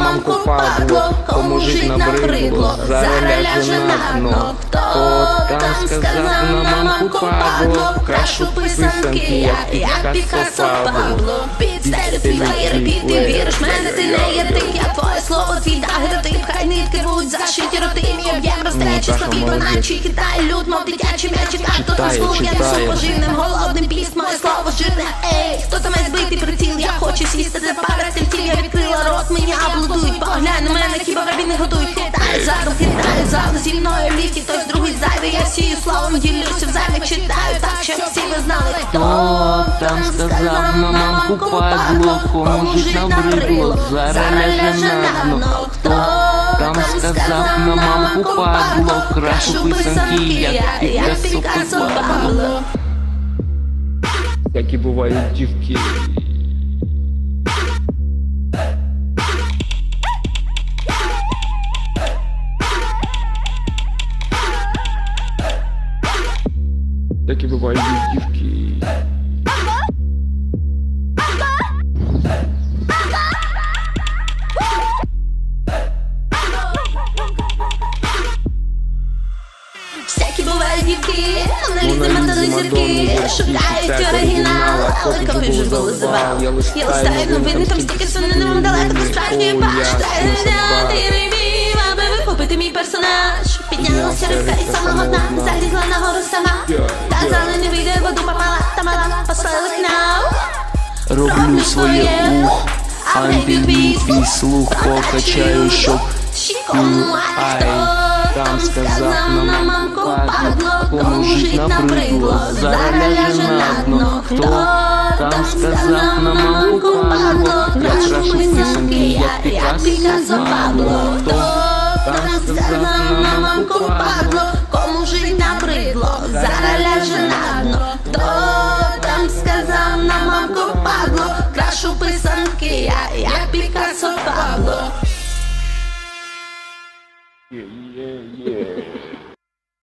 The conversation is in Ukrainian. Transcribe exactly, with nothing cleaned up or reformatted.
мамку падло, кому жить набридло, зараз ляже на дно. Хто там сказав на мамку падло, крашу писанки, як Пікассо Пабло. Підстелю твій репіт, ти віриш мене, ти не є ти, я твоє слово, твій дагеротип, хай нитки рвуть, зашиті роти, мій об'єм розтречі, слабі наче Китай, люд, мов дитячий м'ячик, а хто там слух, я несу поживним, голодним піст, моє слово жирне. Ей, хто там має збитий приціл, я хочу сісти за пара стільців, я відкрила рот, мені аплодують, поглянь на мене, хіба рабі не готують, хитаю задом, хитаю задом, зі мною в ліфті, хтось другий зайвий, я сію словом, ділюся в зайві, читаю так, щоб всі ви знали, хто там сказав на мамку падло, кому жить набридло, зараз ляже на дно. Хто там сказав на мамку падло, крашу писанки, як Пікассо Пабло. Такі бувають дівки. Такі бувають дівки. Всякі бувають дівки, аналізи метали зірки, шукають оригінал, але комп'ютер вилизував. Я листаю новини, там стільки синонімів далеко до справжньої башти. Ти рибів, аби вихопити мій персонаж. Піднялася рибка і сама одна, залізла на гору сама. Казали, не вийде, воду помала, та мала послали фінал. Роблю своє ух, а твій твій слух покачаю, щоб ай. Там сказав на мамку падло, кому жить набридло, зараз ляже на дно. Хто там сказав на мамку падло, я крашу писанки, як Пікассо Пабло. Хто там сказав на мамку падло, кому жить набридло, зараз ляже на дно. Хто там сказав на мамку падло, крашу писанки, як Пікассо Пабло.